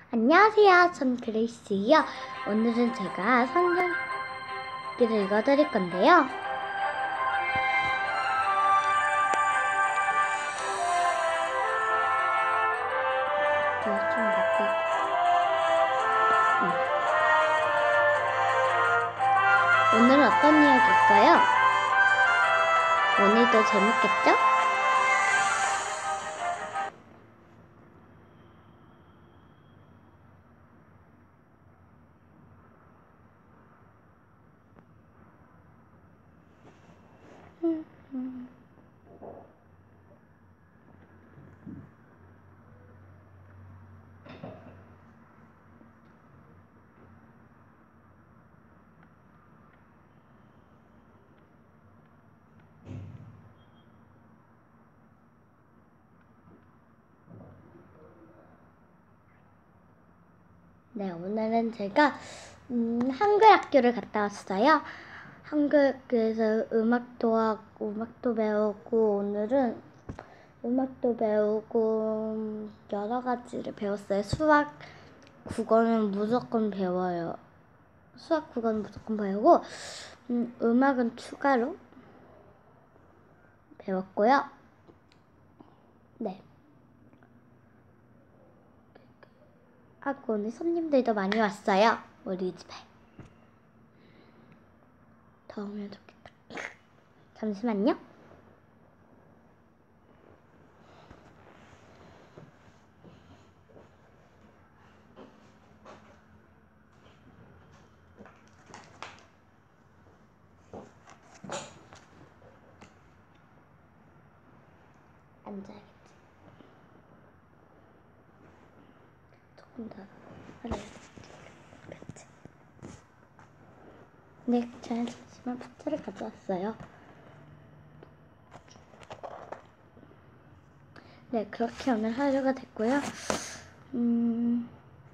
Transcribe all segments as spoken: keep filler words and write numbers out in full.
안녕하세요. 전 그레이스예요. 오늘은 제가 성경기를 읽어드릴 건데요. 좀 바꿀. 음. 오늘은 어떤 이야기일까요? 오늘도 재밌겠죠? 음, 음. 네, 오늘은 제가 음, 한글 학교를 갔다 왔어요. 한글 학교에서 음악도 하고 음악도 배우고 오늘은 음악도 배우고 여러 가지를 배웠어요. 수학, 국어는 무조건 배워요. 수학, 국어는 무조건 배우고 음, 음악은 추가로 배웠고요. 네. 하고 오늘 손님들도 많이 왔어요. 우리 집에. 더우면 좋겠다. 잠시만요. 앉아야겠지. 조금 더 하려야겠지. 네, 저는 잠시만 파트를 가져왔어요. 네, 그렇게 오늘 하루가 됐고요. 음...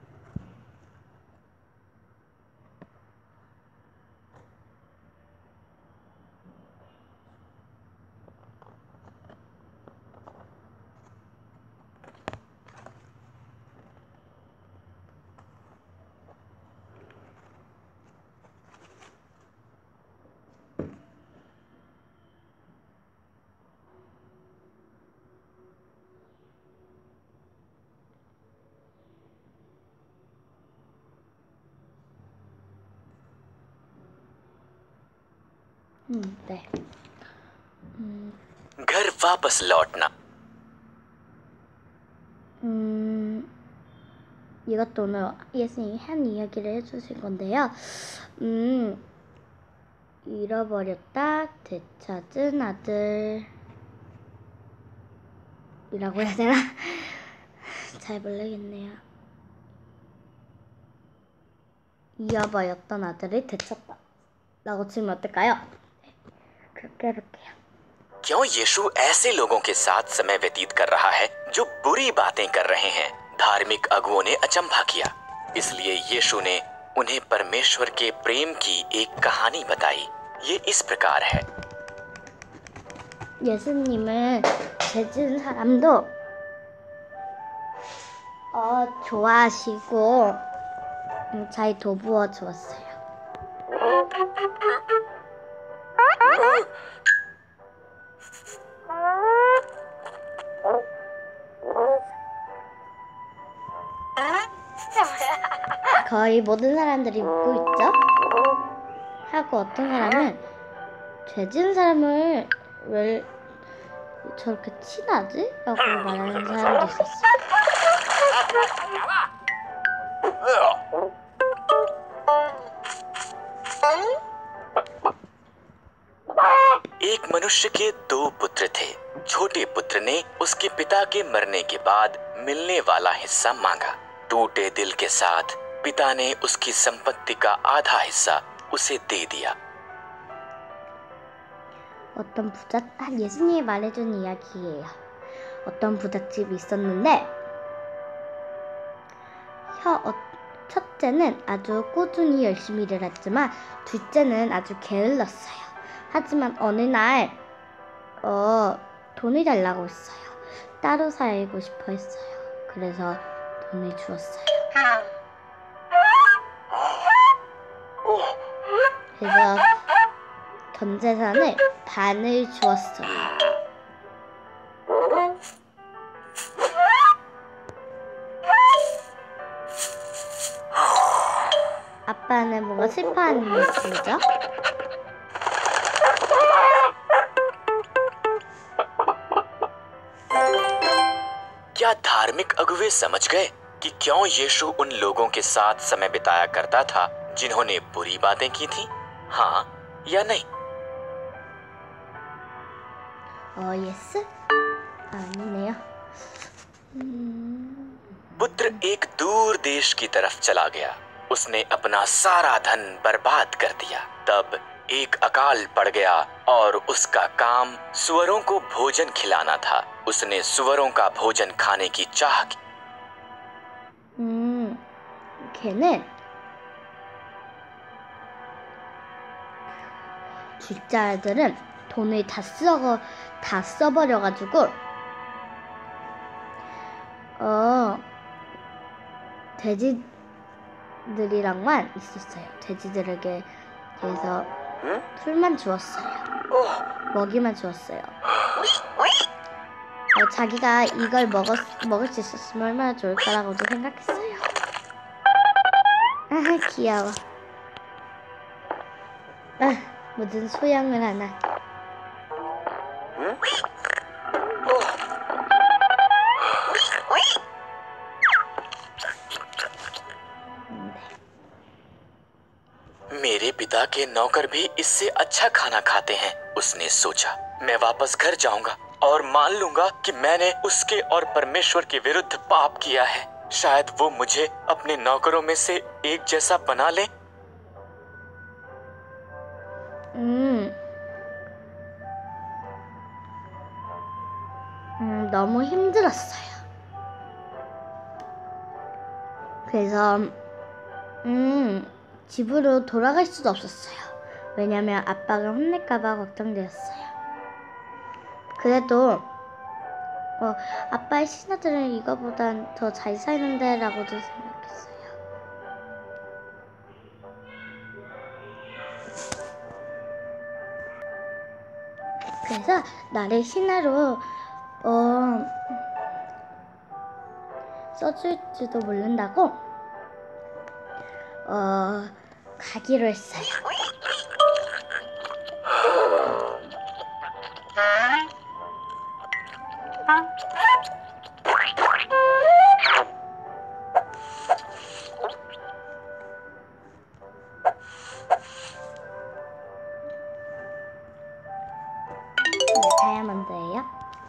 음, 네. 음, घर वापस लौटना. 음, 이것도 오늘 예수님이 한 이야기를 해주신 건데요. 음, 잃어버렸다 되찾은 아들 이라고 해야 되나? 잘 모르겠네요. 잃어버렸던 아들을 되찾다 라고 치면 어떨까요? 네, 그렇게 해볼게요. क्यों यीशु ऐसे लोगों के साथ समय व्यतीत कर रहा है जो बुरी बातें कर रहे हैं? धार्मिक अगुओं ने अचंभा किया, इसलिए यीशु ने उन्हें परमेश्वर के प्रेम की एक कहानी बताई. ये इस प्रकार है. 예수님은 죄진 사람도 어, 좋아하시고 음, 잘 도부어 주었어요. 거의 모든 사람들이 웃고 있죠? 하고 어떤 사람은 죄진 사람을 왜 저렇게 친하지? 라고 말하는 사람도 있었어요. एक मनुष्य के दो पुत्र थे. छोटे पुत्र ने उसके पिता के मरने के बाद मिलने वाला हिस्सा मांगा. टूटे दिल के साथ पिता ने उसकी संपत्ति का आधा हिस्सा उसे दे दिया. 어떤 부잣, 아, 예수님이 말해준 이야기예요. 어떤 부잣집이 있었는데 혀, 어, 첫째는 아주 꾸준히 열심히 일을 했지만 둘째는 아주 게을렀어요. 하지만 어느 날 어, 돈을 달라고 했어요. 따로 살고 싶어 했어요. 그래서 돈을 주었어요. 그래서 전 재산을 반을 주었어요. 아빠는 뭔가 슬퍼하는 모습이죠? क्या धार्मिक अगुवे समझ गए कि क्यों यीशु उन लोगों के साथ समय बिताया करता था जिन्होंने बुरी बातें की थी? हाँ या नहीं? 어, 예스? 아니네요. 음... पुत्र एक दूर देश की तरफ चला गया। उसने अपना सारा धन बर्बाद कर दिया। तब एक अकाल पड़ गया और उसका काम सुअरों को भोजन खिलाना था। उसने सुअरों का भोजन खाने की चाह की। 음, 걔는 둘째 아들은 돈을 다 써, 다 써버려가지고 어 돼지들이랑만 있었어요. 돼지들에게 그래서 풀만 주었어요. 먹이만 주었어요. 어, 자기가 이걸 먹었, 먹을 수 있었으면 얼마나 좋을까라고도 생각했어요. 아, 귀여워. 아, 무슨 소양을 하나. मेरे पिता के नौकर भी इससे अच्छा खाना खाते हैं। उसने सोचा, मैं वापस घर जाऊंगा और मान लूंगा कि मैंने उसके और परमेश्वर के विरुद्ध पाप किया है। शायद वो मुझे अपने नौकरों में से एक जैसा बना ले। 음, 음, 너무 힘들었어요. 그래서 음, 집으로 돌아갈 수도 없었어요. 왜냐면 아빠가 혼낼까봐 걱정되었어요. 그래도 어, 아빠의 신하들은 이거보단 더 잘 사는데 라고도 생각했어요. 그래서 나를 신하로 어, 써줄지도 모른다고 어, 가기로 했어요. 다이아몬드예요.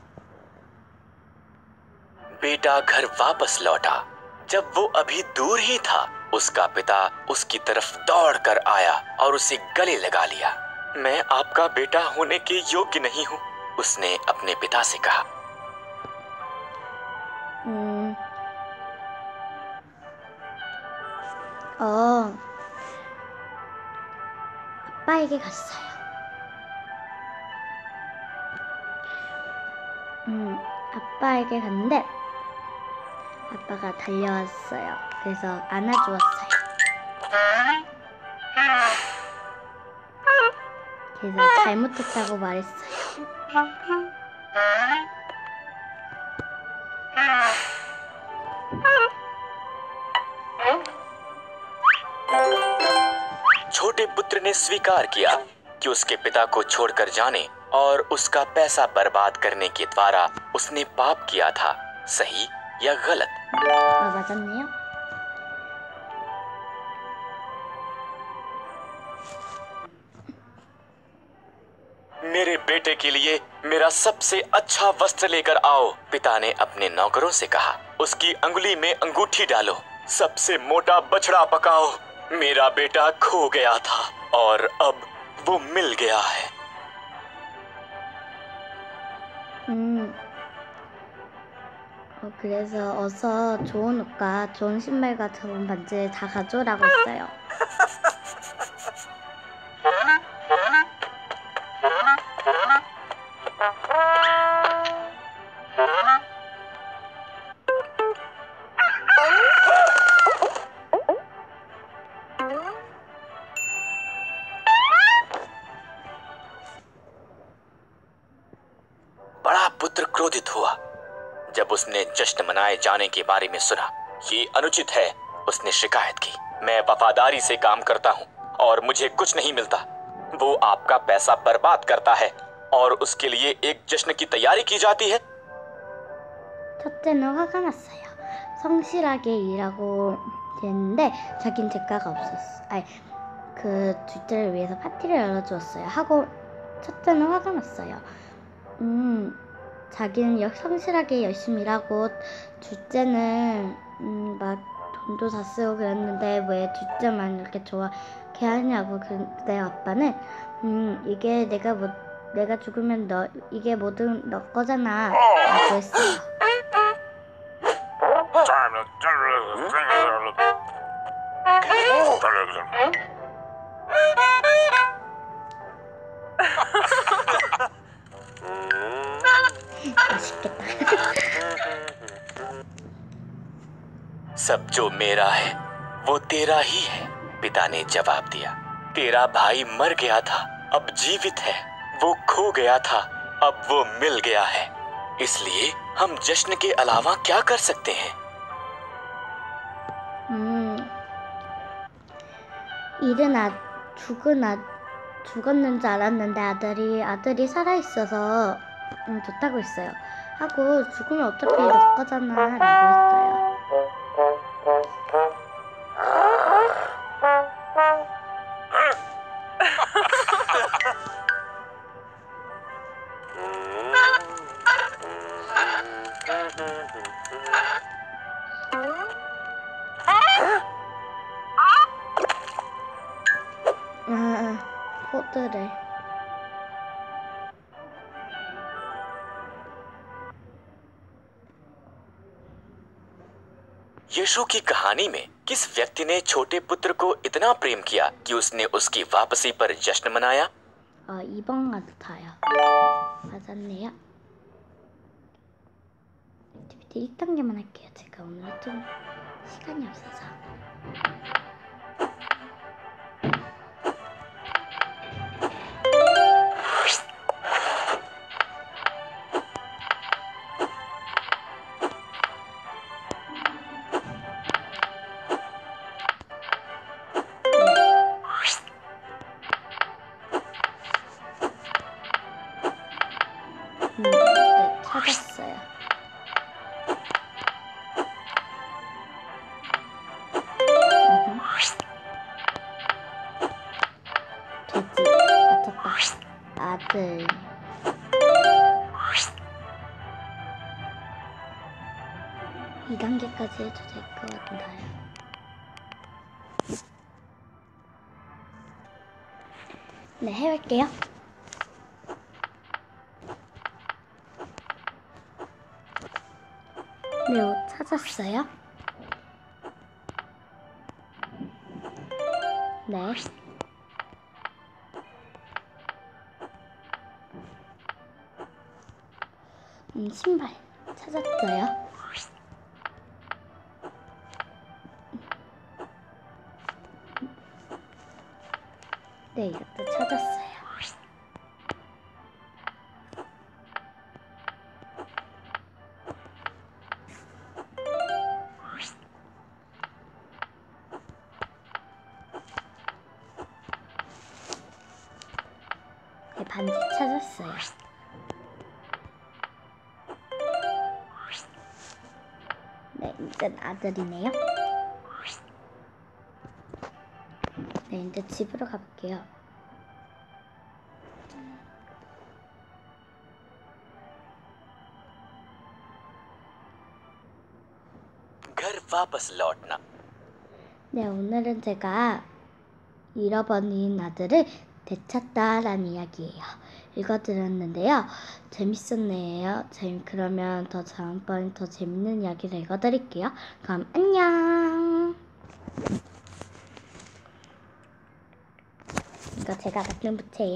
बेटा घर वापस लौटा। जब वो अभी दूर ही था, उसका पिता उसकी तरफ दौड़कर आया और उसे गले लगा लिया। मैं आपका बेटा होने के योग्य नहीं हूँ, उसने अपने पिता से कहा। 음, 어, 아빠에게 갔어요. 음, 아빠에게 갔는데 아빠가 달려왔어요. 그래서 안아주었어요. 그래서 잘못했다고 말했어요. छोटे पुत्र ने स्वीकार किया कि उसके पिता को छोड़कर जाने और उसका पैसा बर्बाद करने के द्वारा उसने पाप किया था। सही या गलत? 아, 맞았네요. मेरे बेटे के लिए मेरा सबसे अच्छा वस्त्र लेकर आओ, पिता ने अपने नौकरों से कहा। उसकी अंगुली में अंगूठी डालो, सबसे मोटा बछड़ा पकाओ। मेरा बेटा खो गया था और अब वो मिल गया है। 음, 어, 그래서 어서 좋은 옷과 좋은 신발과 좋은 반지를 다 가져오라고 했어요. उसने जश्न मनाए जाने के बारे में सुना। ये अनुचित है, उसने शिकायत की। मैं वफादारी से काम करता हूँ और मुझे कुछ नहीं मिलता। वो आपका पैसा बर्बाद करता है और उसके लिए एक जश्न की तैयारी की जाती है। 첫째는 화가 났어요. 성실하게 일하고 됐는데 자긴 대가가 없었어. 아니, 그 둘째를 위해서 파티를 열어주었어요. 하고 첫째는 화가 났어요. 음, 자기는 역 성실하게 열심히 일하고 둘째는 음, 막 돈도 다 쓰고 그랬는데 왜 둘째만 이렇게 좋아게 하냐고. 근데 아빠는 음, 이게 내가 뭐 내가 죽으면 너 이게 모든 너 거잖아 라고 했어요. 맛있겠다. सब जो मेरा है वो तेरा ही है, पिता ने जवाब दिया। तेरा भाई मर गया था, अब जीवित है। वो खो गया था, अब वो मिल गया है। इसलिए हम जश्न के अलावा क्या कर सकते हैं? 음, 잃은 아, 죽은 아, 죽었는 줄 알았는데 아들이 아들이 살아 있어서 음, 좋다고 했어요. 하고 죽으면 어차피 너 거잖아라고 했어요. 아, 포드를. यीशु की कहानी में किस व्यक्ति ने छोटे पुत्र को इतना प्रेम किया कि उसने उसकी वापसी पर जश्न मनाया? 어, 이 번 같아요. 맞았네요. 액티비티 일 단계만 할게요. 제가 오늘 좀 시간이 없어서. 음, 네, 찾았어요. 음흠. 돼지 맞췄다. 아들. 이 단계까지 해도 될 것 같나요? 네, 해볼게요. 네, 옷 찾았어요. 네. 음, 신발 찾았어요. 네, 이것도 찾았어요. 네, 반지 찾았어요. 네, 이젠 아들이네요. 네, 이제 집으로 가볼게요. घर वापस लौटना। 네, 오늘은 제가 잃어버린 아들을 되찾다라는 이야기예요. 읽어드렸는데요. 재밌었네요. 재미, 그러면 더 다음번에 더 재밌는 이야기를 읽어드릴게요. 그럼 안녕. 이거 제가 만든 부채예요.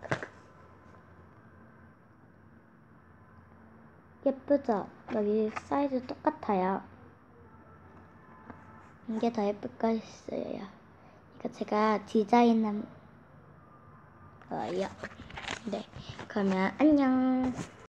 예쁘죠? 여기 사이즈 똑같아요. 이게 더 예쁠까 했어요. 이거 제가 디자인한 거예요. 네, 그러면 안녕.